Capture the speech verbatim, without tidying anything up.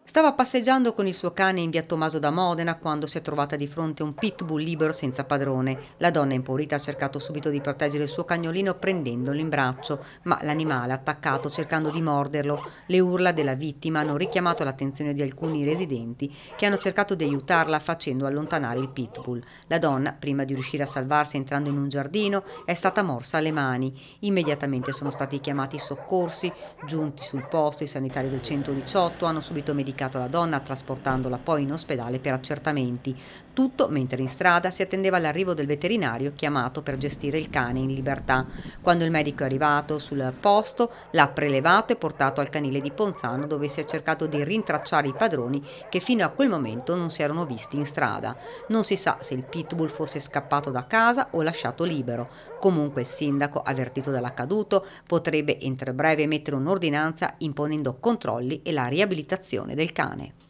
Stava passeggiando con il suo cane in via Tommaso da Modena quando si è trovata di fronte a un pitbull libero senza padrone. La donna impaurita ha cercato subito di proteggere il suo cagnolino prendendolo in braccio, ma l'animale ha attaccato cercando di morderlo. Le urla della vittima hanno richiamato l'attenzione di alcuni residenti che hanno cercato di aiutarla facendo allontanare il pitbull. La donna, prima di riuscire a salvarsi entrando in un giardino, è stata morsa alle mani. Immediatamente sono stati chiamati i soccorsi. Giunti sul posto, i sanitari del centodiciotto hanno subito medicato la donna trasportandola poi in ospedale per accertamenti. Tutto mentre in strada si attendeva l'arrivo del veterinario chiamato per gestire il cane in libertà. Quando il medico è arrivato sul posto, l'ha prelevato e portato al canile di Ponzano, dove si è cercato di rintracciare i padroni che fino a quel momento non si erano visti in strada. Non si sa se il pitbull fosse scappato da casa o lasciato libero. Comunque il sindaco, avvertito dall'accaduto, potrebbe entro breve emettere un'ordinanza imponendo controlli e la riabilitazione del cane.